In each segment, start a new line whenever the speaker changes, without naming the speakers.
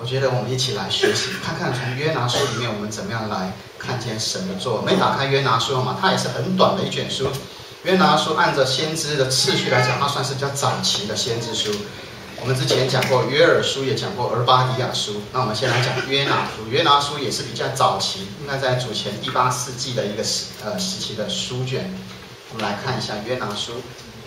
我觉得我们一起来学习，看看从约拿书里面我们怎么样来看见神的作为。没打开约拿书嘛，它也是很短的一卷书。约拿书按照先知的次序来讲，它算是比较早期的先知书。我们之前讲过约珥书，也讲过俄巴底亚书。那我们先来讲约拿书。约拿书也是比较早期，应该在主前第8世纪的一个时期的书卷。我们来看一下约拿书。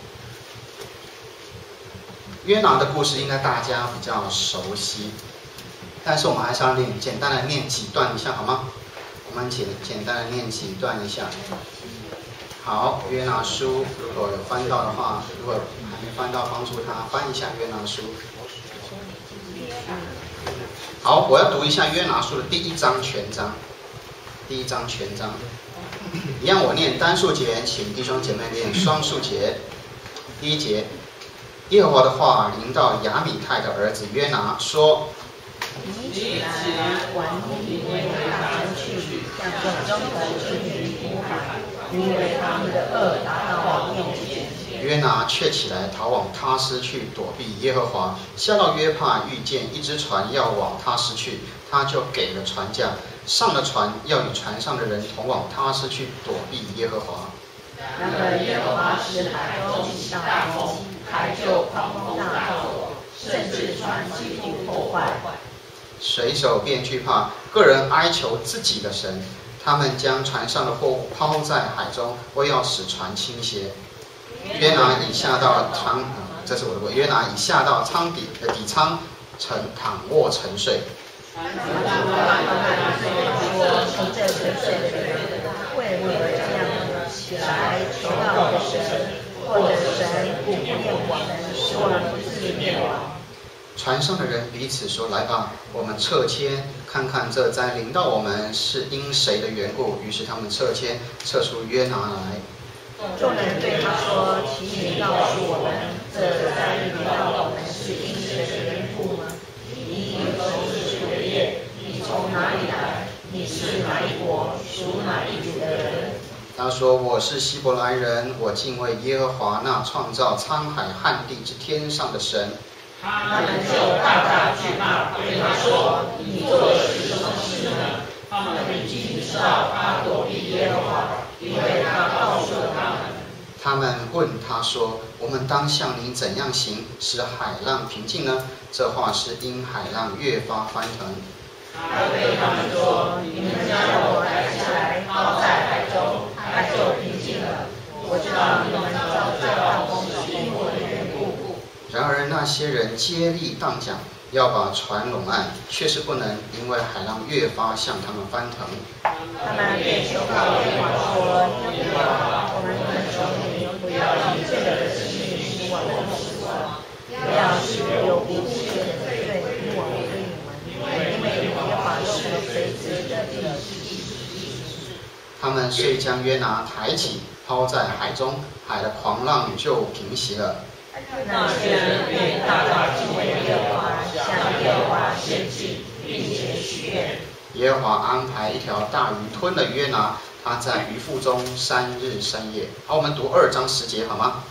约拿的故事应该大家比较熟悉，但是我们还是要简单的念几段一下，好吗？我们简单的念几段一下。好，约拿书如果有翻到的话，如果还没翻到，帮助他翻一下约拿书。好，我要读一下约拿书的第1章全章。第1章全章，一样我念单数节，请弟兄姐妹念双数节。第1节，耶和华的话临到亚米太的儿子约拿，说：
你起来往尼尼微大山去，向中的居民呼喊，因为他们的恶达到我面前。
约拿却起来逃往他施去躲避耶和华。下到约帕，遇见一只船要往他施去，他就给了船价，上了船，要与船上的人同往他施去躲避耶和华。
然而耶和华使海中起大风，海就狂风大作，甚至船几乎破坏。
水手便惧怕，个人哀求自己的神。他们将船上的货物抛在海中，为要使船倾斜。约拿已下到这是我的约拿已下到舱底的底舱，躺卧沉睡。
说从这沉睡的人，为何这样起来求告我的神，或者神顾念我们，使我们不至灭亡？
船上的人彼此说：“来吧，我们撤迁，看看这灾临到我们是因谁的缘故。”于是他们撤迁，撤出约拿来。
众人对他说：“请你告诉我们，这灾临到我们是因谁的缘故吗？你已从事学业，你从哪里来？你是哪一国，属哪一族的人？”
他说：“我是希伯来人，我敬畏耶和华那创造沧海旱地之天上的神。”
他们就大大惧怕，对他说：“你做的是什么事呢？”他们已经知道他躲避耶和华，因为他告诉了他们。
他们问他说：“我们当向你怎样行，使海浪平静呢？”这话是因海浪越发翻腾。
他对他们说：“你们将我抬起来，抛在海中，海就平静了。我知道你们遭这暴风是因我的缘故。”
然而那些人接力荡桨，要把船拢岸，却是不能，因为海浪越发向他们翻腾。
他们便求告耶和华说：“耶和华，我们求你不要以这个的事情使我们死亡，不要使有无辜的罪因我们归你们，因为耶和华是随自己的意志。”
他们遂将约拿抬起，抛在海中，海的狂浪就平息了。
那些人便大大敬畏耶和华，向耶和华献祭，并且许愿。
耶和华安排一条大鱼吞了约拿，他在鱼腹中3日3夜。好，我们读2章10节好吗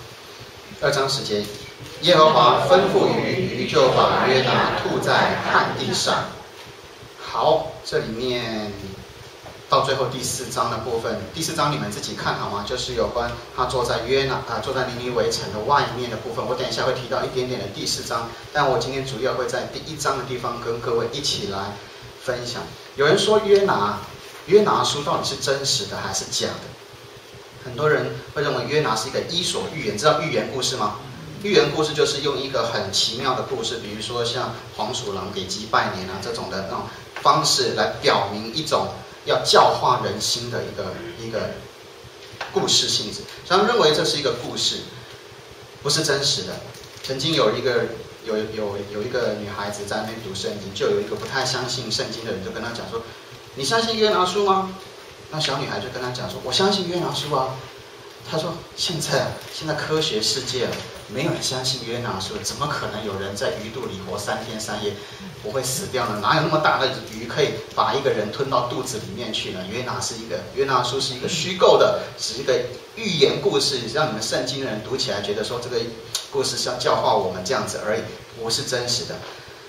？2章10节，耶和华吩咐鱼，鱼就把约拿吐在旱地上。好，这里面到最后第4章的部分，第4章你们自己看好吗？就是有关他坐在坐在尼尼微城的外面的部分。我等一下会提到一点点的第4章，但我今天主要会在第1章的地方跟各位一起来分享。有人说约拿书到底是真实的还是假的？很多人会认为约拿是一个伊索寓言，知道寓言故事吗？寓言故事就是用一个很奇妙的故事，比如说像黄鼠狼给鸡拜年啊这种的那种方式来表明一种要教化人心的一个故事性质。他们认为这是一个故事，不是真实的。曾经有一个女孩子在那边读圣经，就有一个不太相信圣经的人就跟她讲说：“你相信约拿书吗？”那小女孩就跟她讲说：“我相信约拿书啊。”她说：“现在科学世界没有人相信约拿书，怎么可能有人在鱼肚里活3天3夜不会死掉呢？哪有那么大的鱼可以把一个人吞到肚子里面去呢？约拿书是一个虚构的，是一个寓言故事，让你们圣经的人读起来觉得说这个故事是要教化我们这样子而已，不是真实的。”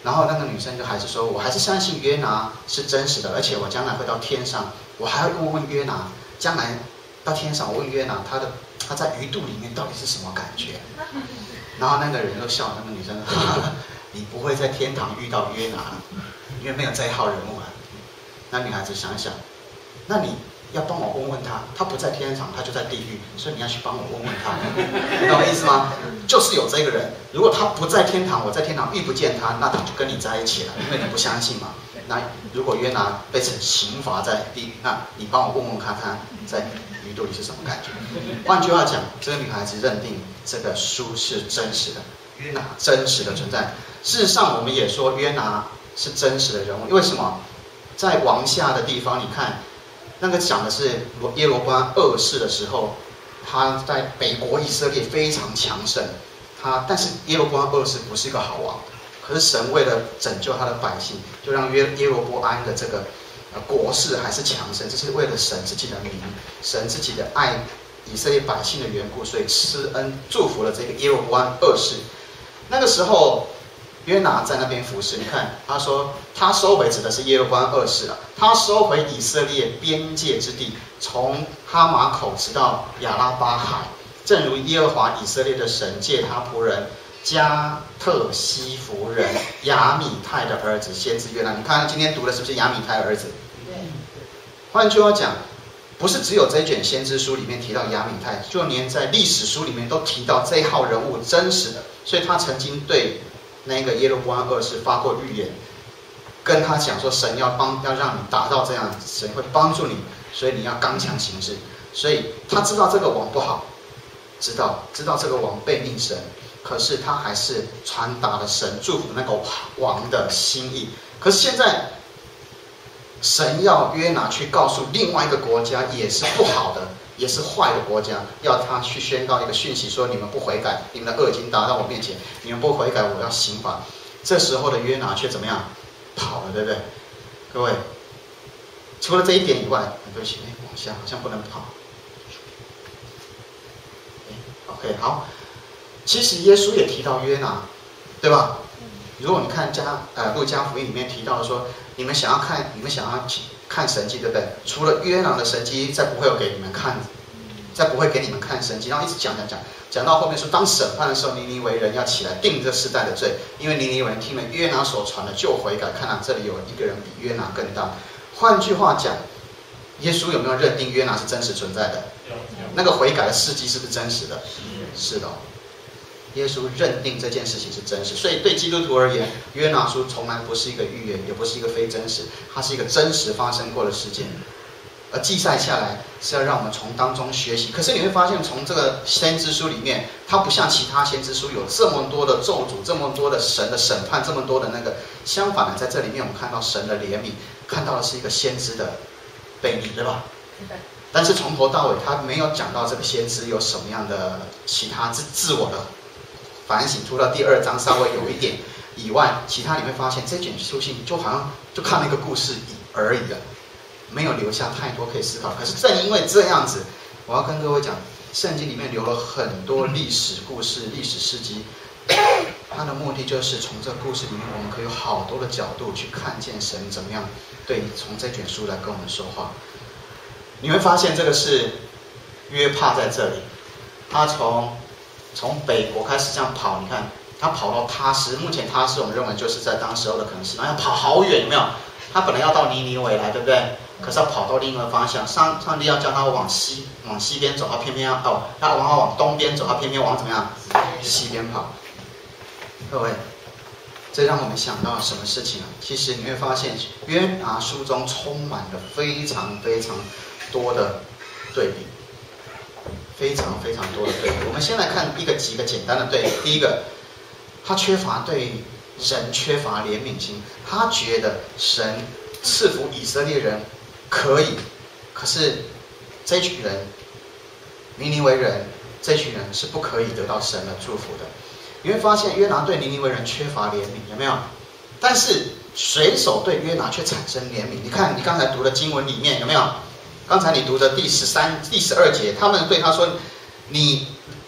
然后那个女生就还是说，我还是相信约拿是真实的，而且我将来会到天上，我还要问约拿，将来到天上，我问约拿他在鱼肚里面到底是什么感觉？然后那个人就笑，那个女生说，你不会在天堂遇到约拿，因为没有这一号人物啊。那女孩子想一想，那你要帮我问问他，他不在天堂，他就在地狱，所以你要去帮我问问他，你懂我意思吗？就是有这个人，如果他不在天堂，我在天堂遇不见他，那他就跟你在一起了，因为你不相信嘛。那如果约拿被刑罚在地狱，那你帮我问问看看，在鱼肚里是什么感觉？换句话讲，这个女孩子认定这个书是真实的，约拿真实的存在。事实上，我们也说约拿是真实的人物，为什么？在王下的地方，你看，那个讲的是耶罗波安二世的时候，他在北国以色列非常强盛，但是耶罗波安二世不是一个好王，可是神为了拯救他的百姓，就让耶罗波安的这个国势还是强盛，这是为了神自己的名，神自己的爱以色列百姓的缘故，所以施恩祝福了这个耶罗波安二世。那个时候，约拿在那边服侍，你看他说他收回指的是耶罗波安二世啊，他收回以色列边界之地，从哈马口直到亚拉巴海，正如耶和华以色列的神借他仆人加特西弗人亚米泰的儿子先知约拿。你看今天读的是不是亚米泰的儿子？换句话讲，不是只有这卷先知书里面提到亚米泰，就连在历史书里面都提到这一号人物真实的，所以他曾经对那个耶罗波安二世发过预言，跟他讲说神要让你达到这样，神会帮助你，所以你要刚强行事。所以他知道这个王不好，知道这个王背逆神，可是他还是传达了神祝福那个王的心意。可是现在神要约拿去告诉另外一个国家，也是不好的，也是坏的国家，要他去宣告一个讯息，说你们不悔改，你们的恶已经达到我面前，你们不悔改，我要刑罚。这时候的约拿却怎么样？跑了，对不对？各位，除了这一点以外，对不起，往下好像不能跑。OK， 好。其实耶稣也提到约拿，对吧？如果你看路加福音里面提到说，你们想要看神迹，对不对？除了约拿的神迹，再不会给你们看神迹，然后一直讲到后面说，当审判的时候，尼尼微人要起来定这世代的罪，因为尼尼微人听了约拿所传的就悔改。看到这里有一个人比约拿更大。换句话讲，耶稣有没有认定约拿是真实存在的？那个悔改的事迹是不是真实的？是的。耶稣认定这件事情是真实，所以对基督徒而言，约拿书从来不是一个预言，也不是一个非真实，它是一个真实发生过的事件，而记载下来是要让我们从当中学习。可是你会发现，从这个先知书里面，它不像其他先知书有这么多的咒诅，这么多的神的审判，这么多的那个。相反的，在这里面我们看到神的怜悯，看到的是一个先知的背逆，对吧？但是从头到尾，他没有讲到这个先知有什么样的其他自我的反省，除了第2章稍微有一点以外，其他你会发现这卷书信就好像就看了一个故事而已了，没有留下太多可以思考。可是正因为这样子，我要跟各位讲，圣经里面留了很多历史故事、历史事迹，它的目的就是从这个故事里面，我们可以有好多的角度去看见神怎么样从这卷书来跟我们说话。你会发现这个是约帕在这里，他从北国开始这样跑，你看他跑到他施，目前他施我们认为就是在当时候的可能是，然后要跑好远，有没有？他本来要到尼尼微来，对不对？可是要跑到另一个方向，上帝要叫他往西边走，他偏偏他往东边走，他偏偏往怎么样？西边跑。各位，这让我们想到什么事情啊？其实你会发现，约拿书中充满了非常非常多的对比。非常非常多的对比，我们先来看几个简单的对比。第一个，他对人缺乏怜悯心，他觉得神赐福以色列人可以，可是这群人，尼尼微人，这群人是不可以得到神的祝福的。你会发现约拿对尼尼微人缺乏怜悯，有没有？但是水手对约拿却产生怜悯。你看你刚才读的经文里面有没有？刚才你读的第12节，他们对他说：“你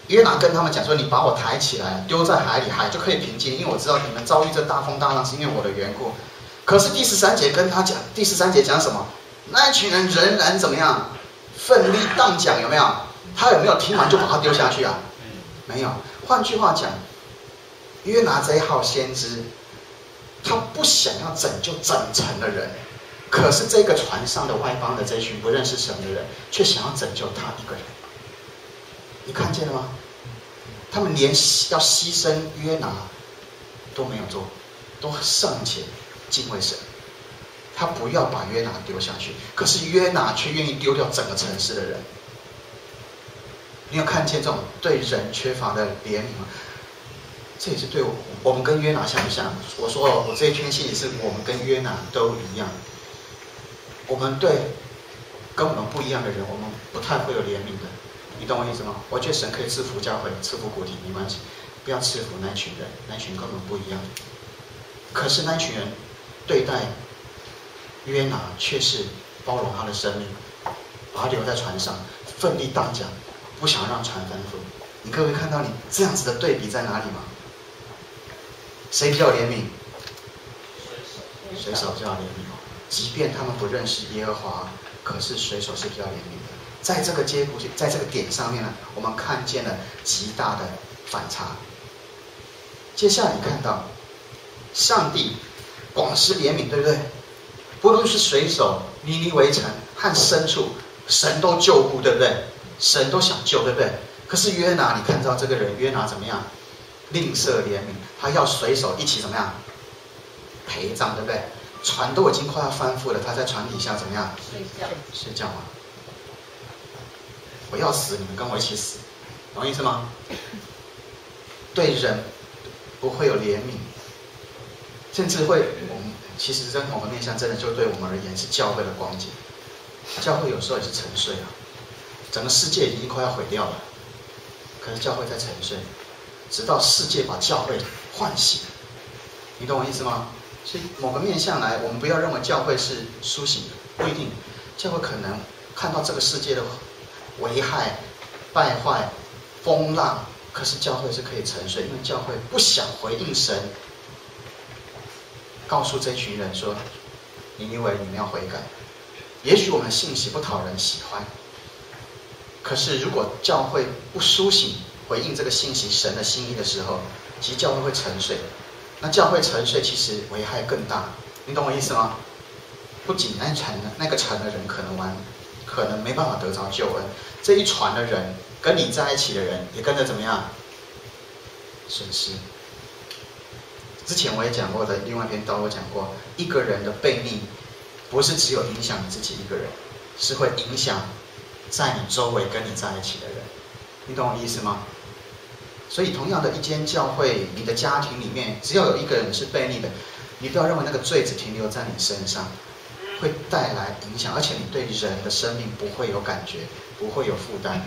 约拿跟他们讲说：“你把我抬起来，丢在海里，海就可以平静，因为我知道你们遭遇这大风大浪是因为我的缘故。”可是第13节跟他讲，第13节讲什么？那一群人仍然怎么样？奋力荡桨，有没有？他有没有听完就把他丢下去啊？没有。换句话讲，约拿这一号先知，他不想要拯救整城的人，可是这个船上的外邦的这群不认识神的人，却想要拯救他一个人。你看见了吗？他们连要牺牲约拿都没有做，都尚且敬畏神。他不要把约拿丢下去，可是约拿却愿意丢掉整个城市的人。你有看见这种对人缺乏的怜悯吗？这也是对我们跟约拿像不像？我说我这一篇信里是我们跟约拿都一样。我们对跟我们不一样的人，我们不太会有怜悯的。你懂我意思吗？我觉得神可以赐福教会，赐福谷体没关系，不要赐福那群人，那群根本不一样。可是那群人对待约拿却是包容他的生命，把他留在船上，奋力荡桨，不想让船翻覆。你各位看到你这样子的对比在哪里吗？谁比较怜悯？水手比较怜悯。即便他们不认识耶和华，可是水手是比较怜悯的。在这个在这个点上面呢，我们看见了极大的反差。接下来你看到，上帝广施怜悯，对不对？不论是水手、尼尼微城和牲畜，神都救护，对不对？神都想救，对不对？可是约拿，你看到这个人约拿怎么样？吝啬怜悯，他要水手一起怎么样？陪葬，对不对？船都已经快要翻覆了，他在船底下怎么样？睡觉吗？我要死，你们跟我一起死，懂意思吗？对人不会有怜悯，甚至会其实在某个面向，真的就对我们而言是教会的光景。教会有时候也是沉睡啊，整个世界已经快要毁掉了，可是教会在沉睡，直到世界把教会唤醒。你懂我意思吗？所以某个面向来，我们不要认为教会是苏醒的，不一定。教会可能看到这个世界的危害、败坏、风浪，可是教会是可以沉睡，因为教会不想回应神，告诉这群人说：“你以为你们要悔改。”也许我们的信息不讨人喜欢，可是如果教会不苏醒回应这个信息神的心意的时候，其实教会会沉睡。那教会沉睡其实危害更大，你懂我意思吗？不仅那个城的人可能没办法得着救恩，这一船的人跟你在一起的人也跟着怎么样损失。之前我也讲过的另外一篇道，我讲过，一个人的悖逆不是只有影响你自己一个人，是会影响在你周围跟你在一起的人。你懂我意思吗？所以同样的一间教会，你的家庭里面，只要有一个人是悖逆的，你不要认为那个罪只停留在你身上，会带来影响，而且你对人的生命不会有感觉，不会有负担。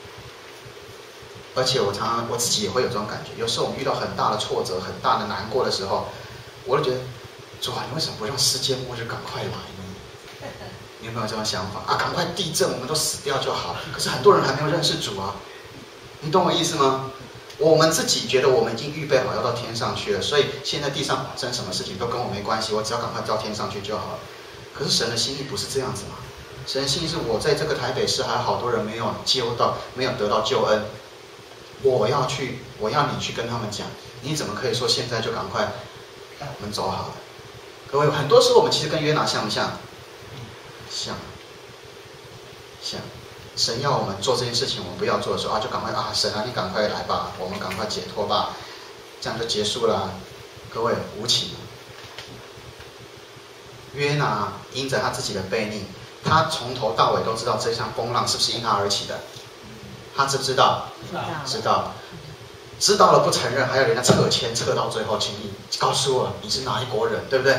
而且我自己也会有这种感觉，有时候我们遇到很大的挫折、很大的难过的时候，我就觉得，主啊，你为什么不让世界末日赶快来呢？你有没有这种想法啊？赶快地震，我们都死掉就好。可是很多人还没有认识主啊，你懂我意思吗？我们自己觉得我们已经预备好要到天上去了，所以现在地上发生什么事情都跟我没关系，我只要赶快到天上去就好了。可是神的心意不是这样子嘛？神的心意是我在这个台北市还有好多人没有得到救恩，我要你去跟他们讲，你怎么可以说现在就赶快我们走好了？各位，很多时候我们其实跟约拿像不像？像。神要我们做这件事情，我们不要做的时候啊，就赶快啊，神啊，你赶快来吧，我们赶快解脱吧，这样就结束了。各位，无情。约拿因着他自己的悖逆，他从头到尾都知道这场风浪是不是因他而起的，他知不知道？知道。知道了不承认，还有人家撤迁，撤到最后，请你告诉我你是哪一国人，对不对？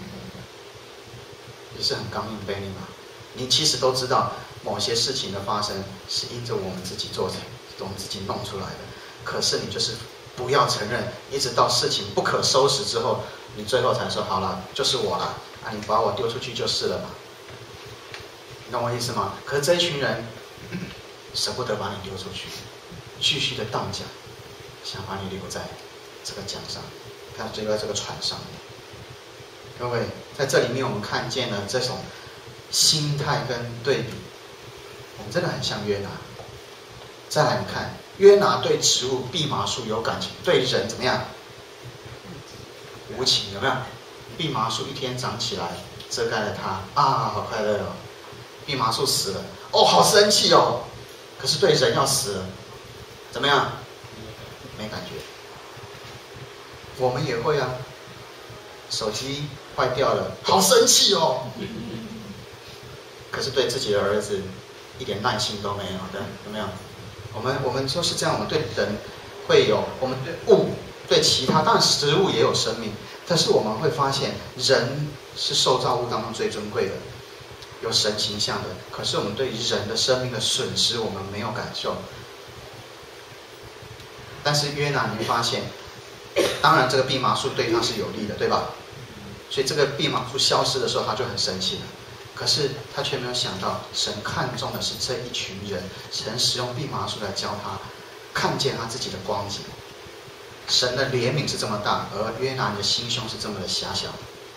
也是很刚硬悖逆嘛。你其实都知道某些事情的发生是因着我们自己做成，我们自己弄出来的，可是你就是不要承认，一直到事情不可收拾之后，你最后才说好了，就是我了啊，你把我丢出去就是了嘛。你懂我意思吗？可是这一群人舍不得把你丢出去， 继续的荡桨，想把你留在这个桨上，看留在这个船上面。各位，在这里面我们看见了这种心态跟对比，我们真的很像约拿。再来，你看约拿对植物蓖麻树有感情，对人怎么样？无情，有没有？蓖麻树一天长起来，遮盖了他啊，好快乐哦。蓖麻树死了，哦，好生气哦。可是对人要死了，怎么样？没感觉。我们也会啊，手机坏掉了，好生气哦。可是对自己的儿子一点耐心都没有的，有没有？我们就是这样，我们对人会有，我们对物、对其他，当然食物也有生命，但是我们会发现，人是受造物当中最尊贵的，有神形象的。可是我们对人的生命的损失，我们没有感受。但是约拿，你会发现，当然这个蓖麻树对他是有利的，对吧？所以这个蓖麻树消失的时候，他就很生气了。可是他却没有想到，神看重的是这一群人，神使用蓖麻树来教他看见他自己的光景。神的怜悯是这么大，而约拿你的心胸是这么的狭小。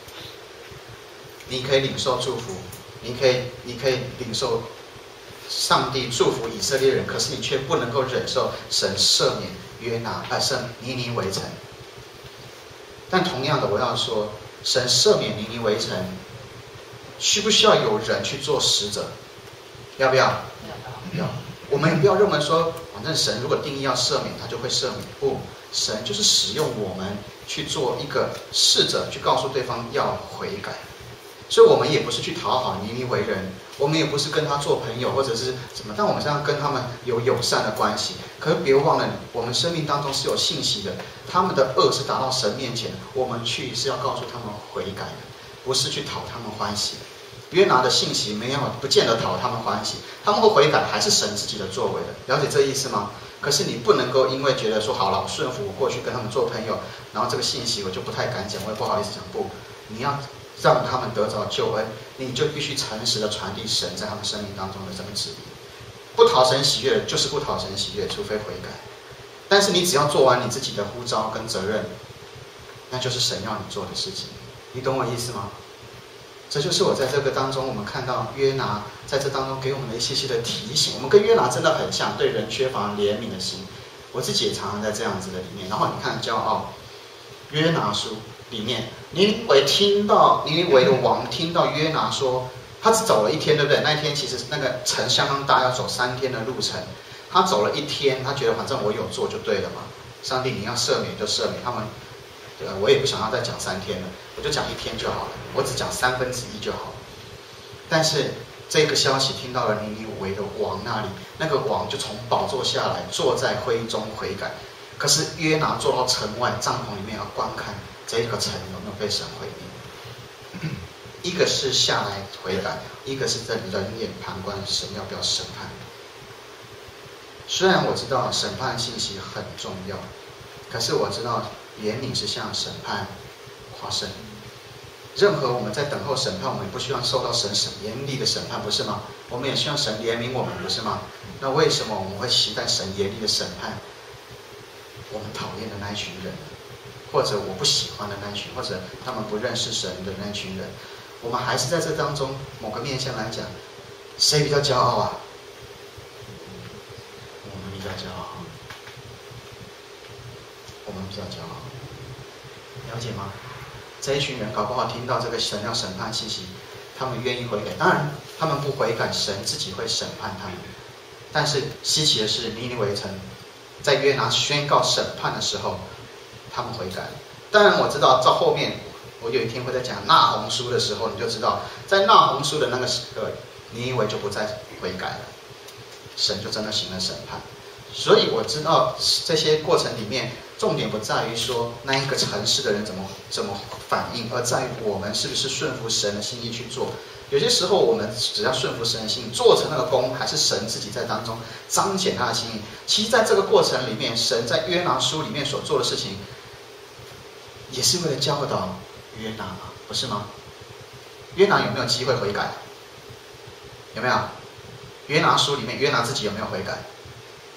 你可以领受祝福，你可以领受上帝祝福以色列人，可是你却不能够忍受神赦免尼尼微城。但同样的，我要说，神赦免尼尼微城，需不需要有人去做使者？要不要？要。我们也不要认为说，反正神如果定义要赦免，他就会赦免。不，神就是使用我们去做一个使者，去告诉对方要悔改。所以我们也不是去讨好尼尼微人，我们也不是跟他做朋友或者是什么，但我们是要跟他们有友善的关系。可是别忘了，我们生命当中是有信息的，他们的恶是达到神面前，我们去是要告诉他们悔改的，不是去讨他们欢喜。约拿的信息没有，不见得讨他们欢喜，他们会悔改，还是神自己的作为的，了解这意思吗？可是你不能够因为觉得说好了，我顺服，我过去跟他们做朋友，然后这个信息我就不太敢讲，我也不好意思讲。不，你要让他们得着救恩，你就必须诚实的传递神在他们生命当中的这个旨意。不讨神喜悦的，就是不讨神喜悦，除非悔改。但是你只要做完你自己的呼召跟责任，那就是神要你做的事情。你懂我意思吗？这就是我在这个当中，我们看到约拿在这当中给我们的一些些的提醒。我们跟约拿真的很像，对人缺乏怜悯的心。我自己也常常在这样子的里面。然后你看骄傲，约拿书里面，尼尼微的王听到约拿说，他只走了一天，对不对？那一天其实那个城相当大，要走3天的路程。他走了1天，他觉得反正我有做就对了嘛。上帝，你要赦免就赦免他们。对啊，我也不想要再讲3天了，我就讲1天就好了，我只讲1/3就好了。但是这个消息听到了尼尼微的王那里，那个王就从宝座下来，坐在灰中悔改。可是约拿坐到城外帐篷里面要观看这个城有没有被神毁灭。一个是下来悔改，一个是在冷眼旁观神要不要审判。虽然我知道审判信息很重要，可是我知道怜悯是向审判夸胜。任何我们在等候审判，我们也不希望受到神严厉的审判，不是吗？我们也希望神怜悯我们，不是吗？那为什么我们会期待神严厉的审判我们讨厌的那一群人，或者我不喜欢的那一群，或者他们不认识神的那一群人？我们还是在这当中某个面向来讲，谁比较骄傲啊？我们比较骄傲，我们比较骄傲，了解吗？这一群人搞不好听到这个神要审判信息，他们愿意悔改。当然，他们不悔改，神自己会审判他们。但是稀奇的是，尼尼微城在约拿宣告审判的时候，他们悔改了。当然，我知道到后面，我有一天会在讲纳红书的时候，你就知道，在纳红书的那个时刻，尼尼微就不再悔改了，神就真的行了审判。所以我知道这些过程里面，重点不在于说那一个城市的人怎么反应，而在于我们是不是顺服神的心意去做。有些时候我们只要顺服神的心意，做成那个功，还是神自己在当中彰显他的心意。其实在这个过程里面，神在约拿书里面所做的事情，也是为了教导约拿嘛，不是吗？约拿有没有机会悔改？有没有？约拿书里面，约拿自己有没有悔改？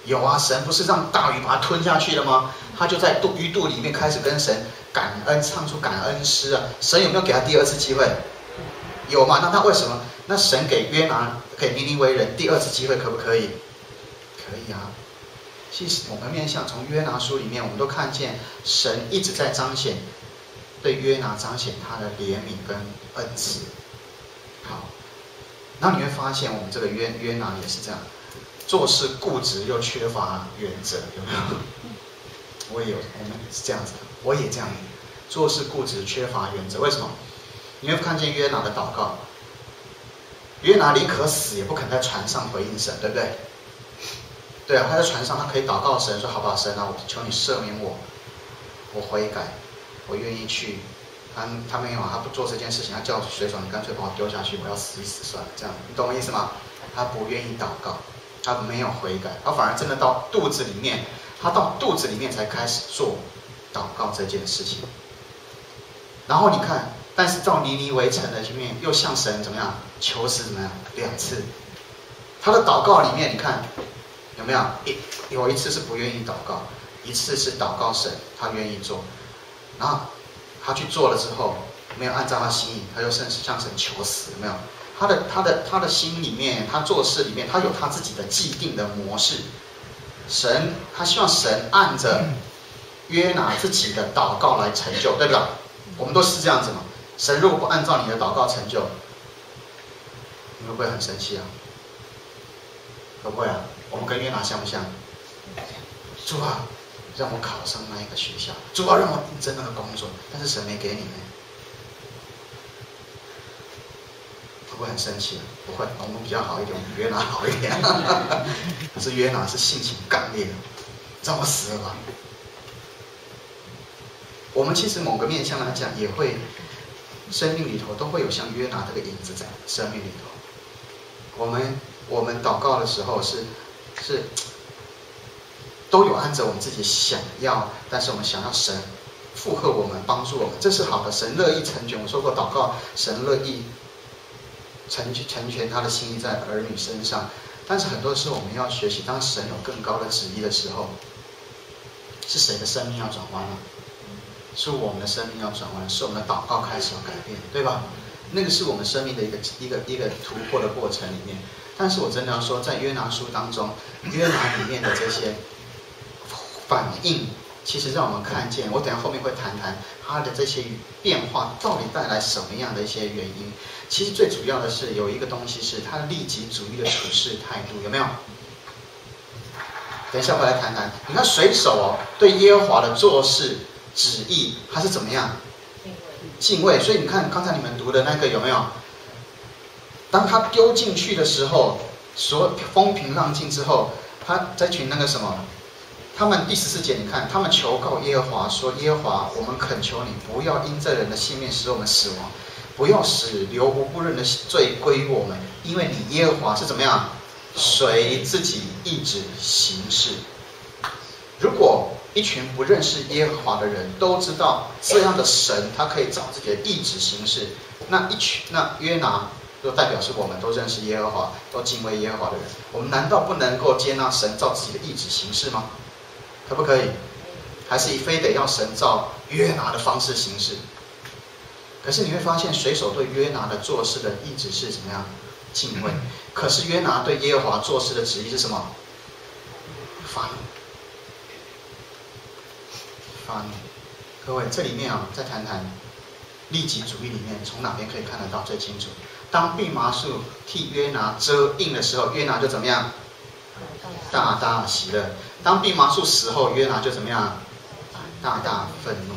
有啊，神不是让大鱼把它吞下去了吗？他就在鱼肚里面开始跟神感恩，唱出感恩诗啊。神有没有给他第二次机会？有嘛？那他为什么？那神给约拿、给尼尼微人第二次机会，可不可以？可以啊。其实我们面向从约拿书里面，我们都看见神一直在彰显对约拿彰显他的怜悯跟恩慈。好，然后你会发现我们这个约拿也是这样，做事固执又缺乏原则，有没有？我们是这样子的，我也这样，做事固执缺乏原则。为什么？你会看见约拿的祷告，约拿宁可死也不肯在船上回应神，对不对？对啊，他在船上，他可以祷告神说：“好不好，神啊，我求你赦免我，我悔改，我愿意去。”他没有啊，他不做这件事情，他叫水手：“你干脆把我丢下去，我要死一死算了。”这样，你懂我意思吗？他不愿意祷告，他没有悔改，他反而真的到肚子里面，他到肚子里面才开始做祷告这件事情。然后你看，但是到尼尼微城的里面，又向神怎么样求死怎么样2次。他的祷告里面，你看。有没有？有一次是不愿意祷告，一次是祷告神，他愿意做。然后他去做了之后，没有按照他心意，他又甚至向神求死。有没有？他的心里面，他做事里面，他有他自己的既定的模式。他希望神按着约拿自己的祷告来成就，对不对？我们都是这样子嘛。神如果不按照你的祷告成就，你会不会很生气啊？会不会啊？我们跟约拿像不像？主啊，让我考上那一个学校，主啊，让我应征那个工作，但是神没给你呢，会不会很生气？不会，我们比较好一点，我们比约拿好一点。可是约拿是性情刚烈的，让我死了吧。我们其实某个面向来讲，也会生命里头都会有像约拿这个影子在生命里头。我们祷告的时候是都有按着我们自己想要，但是我们想要神附和我们，帮助我们，这是好的。神乐意成全，我说过祷告，神乐意成全他的心意在儿女身上。但是很多时候我们要学习，当神有更高的旨意的时候，是谁的生命要转弯了？是我们的生命要转弯，是我们的祷告开始要改变，对吧？那个是我们生命的一个突破的过程里面。但是我真的要说，在约拿书当中，约拿里面的这些反应，其实让我们看见，我等一下后面会谈谈他的这些变化到底带来什么样的一些原因。其实最主要的是有一个东西是他利己主义的处事态度，有没有？等一下回来谈谈。你看水手对耶和华的做事旨意，他是怎么样？敬畏。所以你看刚才你们读的那个有没有？当他丢进去的时候，风平浪静之后，他这群那个什么，他们第14节，你看他们求告耶和华说：“耶和华，我们恳求你，不要因这人的性命使我们死亡，不要使流无辜人的罪归于我们，因为你耶和华是怎么样，随自己意志行事。”如果一群不认识耶和华的人都知道这样的神，他可以照自己的意志行事，那约拿就代表是我们都认识耶和华，都敬畏耶和华的人。我们难道不能够接纳神照自己的意志行事吗？可不可以？还是非得要神照约拿的方式行事？可是你会发现，水手对约拿的做事的意志是怎么样？敬畏。可是约拿对耶和华做事的旨意是什么？发怒。各位，这里面再谈谈利己主义里面，从哪边可以看得到最清楚？当蓖麻树替约拿遮荫的时候，约拿就怎么样？大大喜乐。当蓖麻树死后，约拿就怎么样？大大愤怒。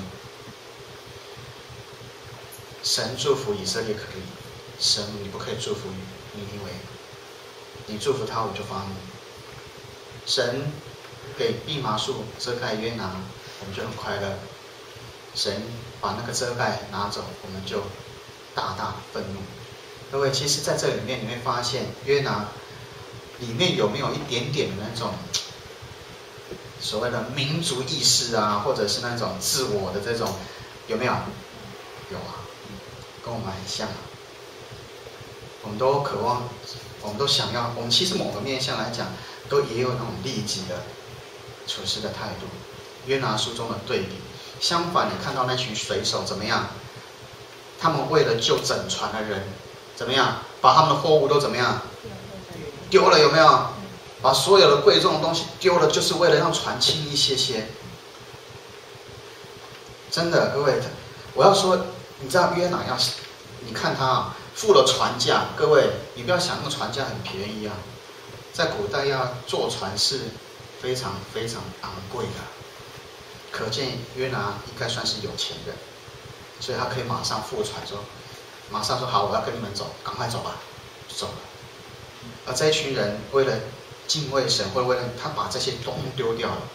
神祝福以色列可以，神你不可以祝福尼尼微，你祝福他我就发怒。神给蓖麻树遮盖约拿，我们就很快乐。神把那个遮盖拿走，我们就大大愤怒。各位，其实在这里面你会发现，约拿里面有没有一点点的那种所谓的民族意识啊，或者是那种自我的这种，有没有？有啊，跟我们很像。 我们都渴望，我们都想要，我们其实某个面向来讲，都也有那种利己的处事的态度。约拿书中的对比，相反，你看到那群水手怎么样？他们为了救整船的人，怎么样？把他们的货物都怎么样？丢了，有没有？把所有的贵重的东西丢了，就是为了让船轻一些些。真的，各位，我要说，你知道约拿要，你看他啊，付了船价，各位，你不要想那个船价很便宜啊，在古代要坐船是非常非常昂贵的，可见约拿应该算是有钱人，所以他可以马上付船说，马上说好，我要跟你们走，赶快走吧，就走了。而这一群人为了敬畏神，或者为了他把这些东西丢掉了，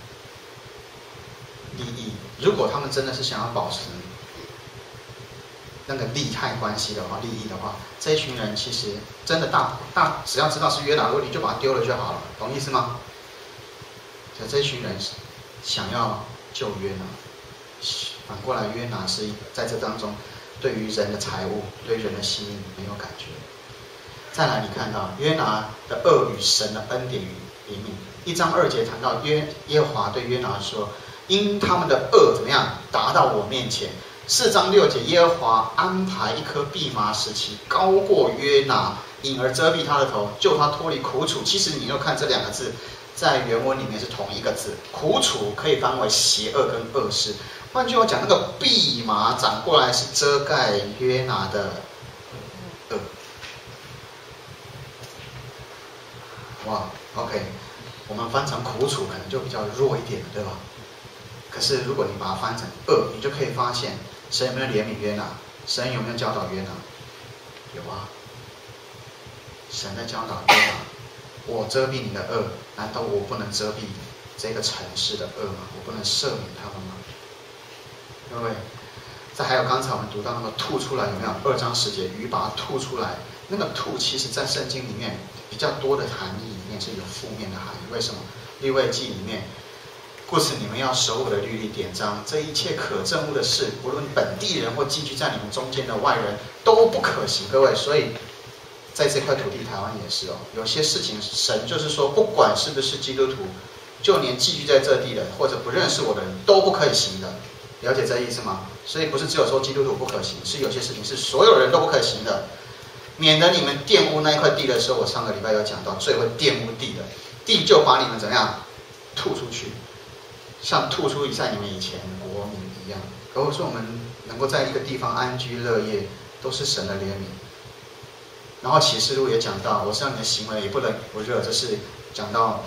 利益。如果他们真的是想要保持那个利害关系的话，利益的话，这一群人其实真的只要知道是约拿的问题，就把它丢了就好了，懂意思吗？所以这一群人想要救约拿，反过来约拿是在这当中对于人的财物、对人的心意没有感觉。再来，你看到约拿的恶与神的恩典与怜悯。1章2节谈到耶和华对约拿说：“因他们的恶怎么样达到我面前。”4章6节，耶和华安排一颗蓖麻石旗高过约拿，引而遮蔽他的头，救他脱离苦楚。其实你又看这2个字，在原文里面是同一个字，苦楚可以翻为邪恶跟恶事。换句话讲，那个蓖麻长过来是遮盖约拿的恶。哇 ，OK， 我们翻成苦楚可能就比较弱一点，对吧？可是如果你把它翻成恶，你就可以发现神有没有怜悯约拿？神有没有教导约拿？有啊，神在教导约拿，我遮蔽你的恶，难道我不能遮蔽这个城市的恶吗？我不能赦免他们吗？各位，再还有刚才我们读到那个吐出来，有没有？2章10节，鱼把它吐出来，那个吐其实在圣经里面比较多的含义里面是有负面的含义。为什么？利未记里面，故此你们要守我的律例典章，这一切可憎恶的事，无论本地人或寄居在你们中间的外人都不可行。各位，所以在这块土地，台湾也是哦，有些事情神就是说，不管是不是基督徒，就连寄居在这地的或者不认识我的人都不可以行的。了解这意思吗？所以不是只有说基督徒不可行，是有些事情是所有人都不可行的，免得你们玷污那一块地的时候，我上个礼拜有讲到，最会玷污地的，地就把你们怎么样吐出去，像吐出在你们以前国民一样。如果说我们能够在一个地方安居乐业，都是神的怜悯。然后启示录也讲到，我知道你的行为也不冷不热，这是讲到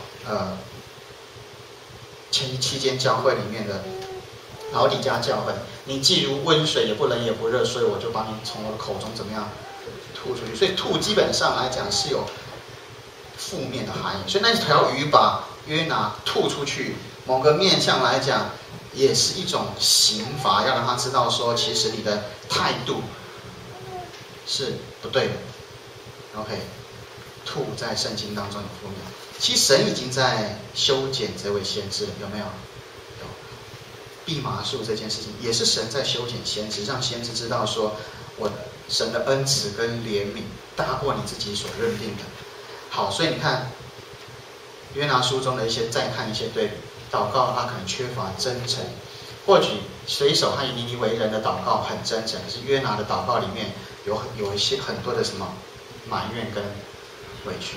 期间教会里面的老底嘉教会，你既如温水，也不冷也不热，所以我就把你从我的口中怎么样吐出去。所以吐基本上来讲是有负面的含义。所以那条鱼把约拿吐出去，某个面向来讲也是一种刑罚，要让他知道说，其实你的态度是不对的。OK， 吐在圣经当中有负面，其实神已经在修剪这位先知，有没有？蓖麻树这件事情也是神在修剪先知，让先知知道说，我神的恩慈跟怜悯大过你自己所认定的。好，所以你看约拿书中的再看一些对比，祷告他可能缺乏真诚，或许水手和尼尼微人的祷告很真诚，可是约拿的祷告里面有一些很多的什么埋怨跟委屈。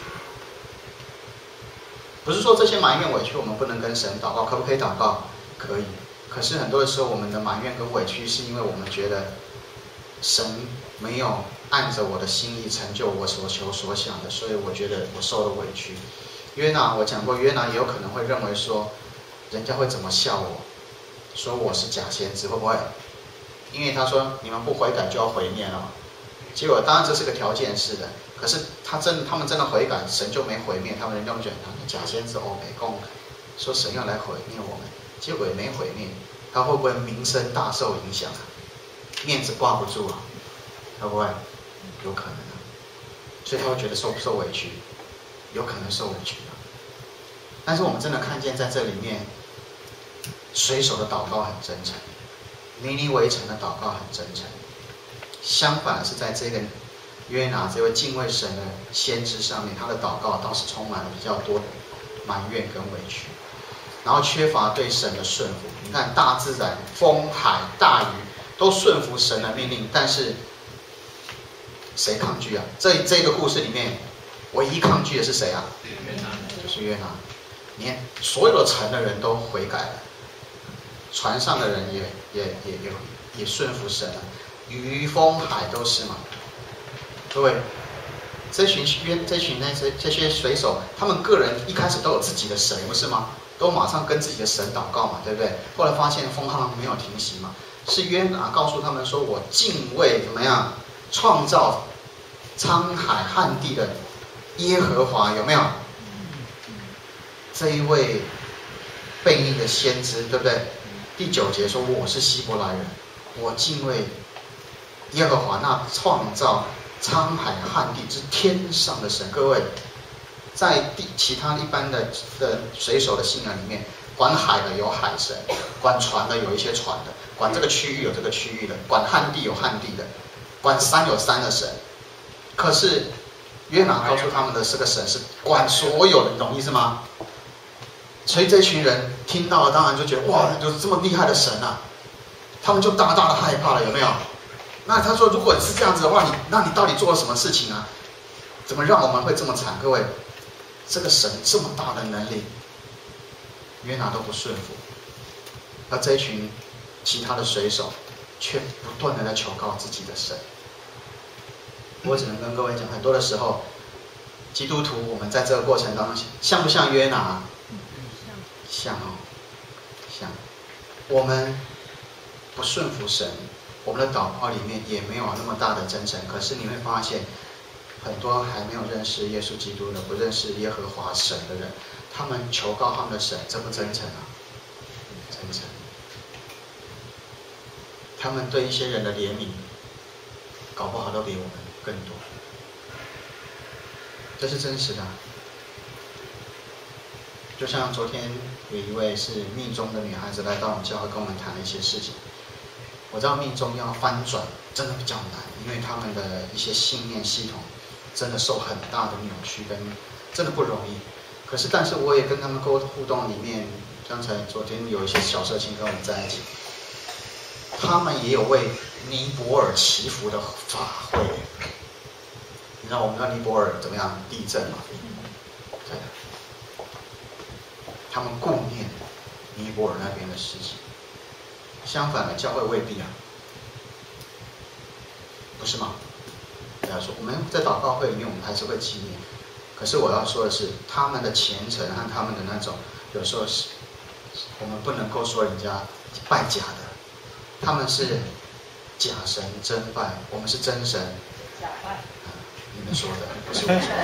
不是说这些埋怨委屈我们不能跟神祷告，可不可以祷告？可以。可是很多的时候，我们的埋怨跟委屈，是因为我们觉得神没有按着我的心意成就我所求所想的，所以我觉得我受了委屈。约拿，我讲过，约拿也有可能会认为说，人家会怎么笑我，说我是假先知，会不会？因为他说你们不悔改就要毁灭了。结果当然这是个条件式的，可是他们真的悔改，神就没毁灭他们，人家会觉得他们假先知欧美共，说神要来毁灭我们。结果也没毁灭，他会不会名声大受影响啊？面子挂不住啊？会不会？有可能啊。所以他会觉得受不受委屈？有可能受委屈啊。但是我们真的看见在这里面，水手的祷告很真诚，尼尼微城的祷告很真诚。相反是在这个约拿这位敬畏神的先知上面，他的祷告倒是充满了比较多的埋怨跟委屈，然后缺乏对神的顺服。你看大自然、风、海、大鱼都顺服神的命令，但是谁抗拒啊？这个故事里面，唯一抗拒的是谁啊？就是约拿。你看，所有的城的人都悔改了，船上的人也顺服神了，鱼、风、海都是嘛。各位，这些水手，他们个人一开始都有自己的神，不是吗？都马上跟自己的神祷告嘛，对不对？后来发现风浪没有停息嘛，是约拿告诉他们说：“我敬畏怎么样？创造沧海旱地的耶和华，有没有？”这一位悖逆的先知，对不对？第9节说：“我是希伯来人，我敬畏耶和华，那创造沧海旱地之天上的神。”各位，在其他一般的水手的信仰里面，管海的有海神，管船的有一些船的，管这个区域有这个区域的，管旱地有旱地的，管山有山的神。可是约拿告诉他们的这个神是管所有的，你懂意思吗？所以这群人听到了，当然就觉得哇，有这么厉害的神啊！他们就大大的害怕了，有没有？那他说，如果是这样子的话，那你到底做了什么事情啊？怎么让我们会这么惨？各位，这个神这么大的能力，约拿都不顺服，而这一群其他的水手却不断的在求告自己的神。我只能跟各位讲，很多的时候，基督徒我们在这个过程当中，像不像约拿？像哦，像。我们不顺服神，我们的祷告里面也没有那么大的真诚。可是你会发现，很多还没有认识耶稣基督的、不认识耶和华神的人，他们求告他们的神，真不真诚啊？真诚。他们对一些人的怜悯，搞不好都比我们更多。这是真实的。就像昨天有一位是密宗的女孩子来到我们教会跟我们谈了一些事情。我知道密宗要翻转真的比较难，因为他们的一些信念系统真的受很大的扭曲，跟真的不容易。可是，但是我也跟他们互动里面，刚才昨天有一些小社青跟我们在一起，他们也有为尼泊尔祈福的法会。你知道我们知道尼泊尔怎么样地震吗？对。他们顾念尼泊尔那边的事情，相反的，教会未必啊，不是吗？不要说我们在祷告会里面，我们还是会纪念。可是我要说的是，他们的虔诚和他们的那种，有时候是我们不能够说人家拜假的，他们是假神真拜，我们是真神假拜。你们说的，不是我说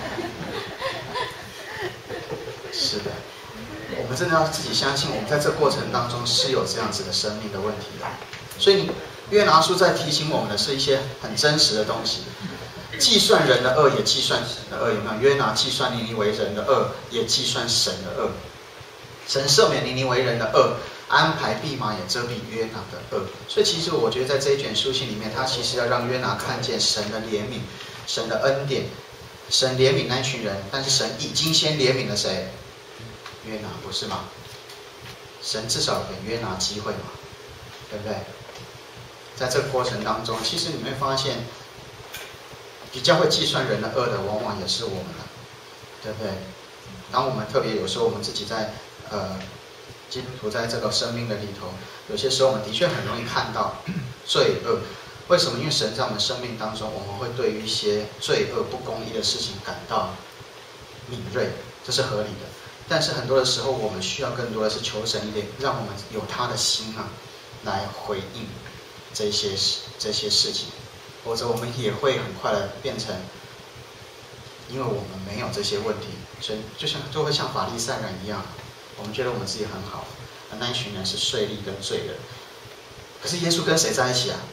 的。是的。我们真的要自己相信，我们在这个过程当中是有这样子的生命的问题的。所以约拿书在提醒我们的是一些很真实的东西。计算人的恶，也计算神的恶，有没有？约拿计算尼尼微人的恶，也计算神的恶。神赦免尼尼微人的恶，安排蓖麻也遮蔽约拿的恶。所以其实我觉得在这一卷书信里面，他其实要让约拿看见神的怜悯、神的恩典。神怜悯那群人，但是神已经先怜悯了谁？约拿，不是吗？神至少给约拿机会嘛，对不对？在这个过程当中，其实你会发现，比较会计算人的恶的，往往也是我们了，对不对？当我们特别有时候我们自己在基督徒在这个生命的里头，有些时候我们的确很容易看到罪恶。为什么？因为神在我们生命当中，我们会对于一些罪恶不公义的事情感到敏锐，这是合理的。但是很多的时候，我们需要更多的是求神一点，让我们有他的心啊，来回应这些事情，否则我们也会很快的变成，因为我们没有这些问题，所以就会像法利赛人一样，我们觉得我们自己很好，而那一群人是税吏跟罪人。可是耶稣跟谁在一起啊？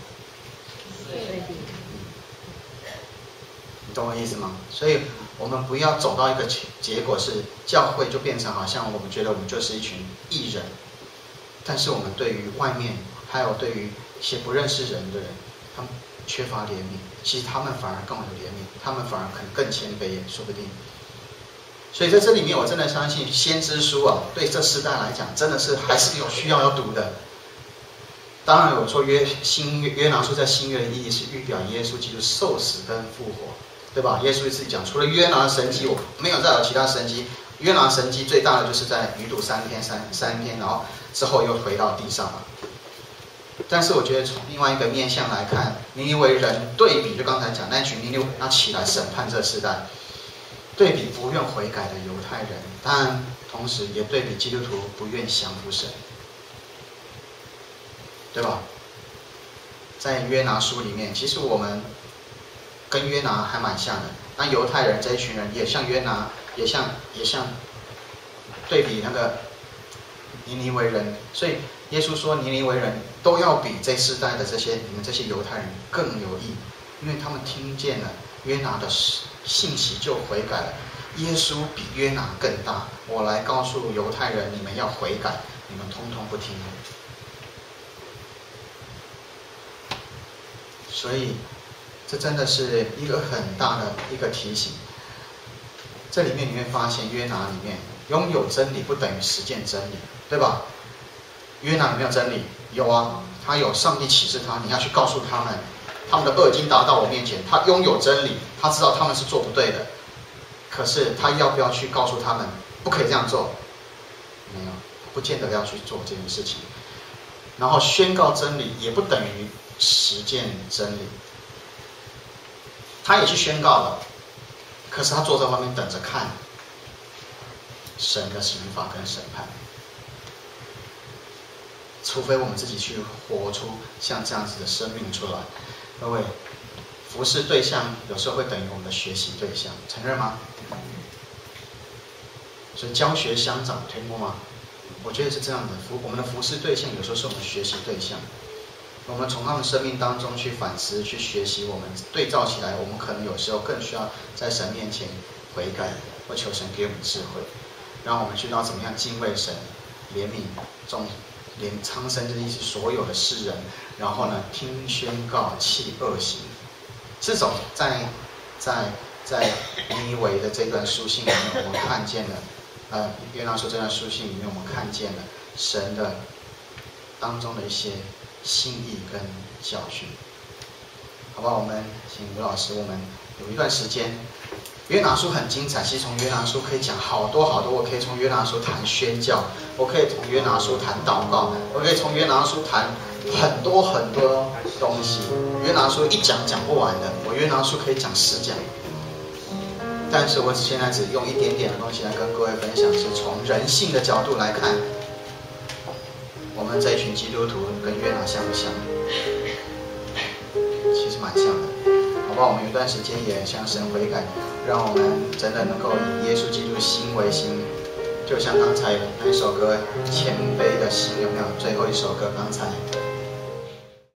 你懂我意思吗？所以我们不要走到一个结果是教会就变成好像我们觉得我们就是一群义人，但是我们对于外面还有对于一些不认识人的人，他们缺乏怜悯，其实他们反而更有怜悯，他们反而可能更谦卑也说不定。所以在这里面，我真的相信先知书啊，对这世代来讲，真的是还是有需要读的。当然，我说新约拿书在新约的意义是预表耶稣基督受死跟复活，对吧？耶稣自己讲，除了约拿的神迹，我没有再有其他神迹。约拿神迹最大的就是在鱼肚三天，然后之后又回到地上了。但是我觉得从另外一个面向来看，尼尼微人对比，就刚才讲那群尼尼微要起来审判这世代，对比不愿悔改的犹太人，当然同时也对比基督徒不愿降服神，对吧？在约拿书里面，其实我们跟约拿还蛮像的。那犹太人这一群人也像约拿，也像对比那个尼尼微人，所以耶稣说尼尼微人都要比这世代的你们这些犹太人更有益，因为他们听见了约拿的信息就悔改了。耶稣比约拿更大，我来告诉犹太人，你们要悔改，你们通通不听。所以这真的是一个很大的一个提醒。这里面你会发现，约拿里面拥有真理不等于实践真理，对吧？约拿有没有真理？有啊，他有上帝启示他，你要去告诉他们，他们的恶已经达到我面前。他拥有真理，他知道他们是做不对的，可是他要不要去告诉他们不可以这样做？没有，不见得要去做这件事情。然后宣告真理也不等于实践真理，他也去宣告了，可是他坐在外面等着看神的刑罚跟审判。除非我们自己去活出像这样子的生命出来。各位，服侍对象有时候会等于我们的学习对象，承认吗？所以教学相长，听过吗？我觉得是这样的，我们的服侍对象有时候是我们学习对象。我们从他们生命当中去反思、去学习，我们对照起来，我们可能有时候更需要在神面前悔改，或求神给我们智慧，让我们知道怎么样敬畏神、怜悯连苍生之意是所有的世人，然后呢，听宣告弃恶行。这种在尼尼微的这段书信里面，我们看见了，约拿书这段书信里面，我们看见了神的当中的一些心意跟教训。好吧，我们请吴老师，我们有一段时间。约拿书很精彩，其实从约拿书可以讲好多，我可以从约拿书谈宣教，我可以从约拿书谈祷告，我可以从约拿书谈很多东西。约拿书一讲不完的，我约拿书可以讲10讲，但是我现在只用一点点的东西来跟各位分享，是从人性的角度来看，我们这一群基督徒跟约拿像不像？其实蛮像的。好不好？我们有一段时间也向神悔改，让我们真的能够以耶稣基督心为心，就像刚才那一首歌《谦卑的心》，有没有？最后一首歌刚才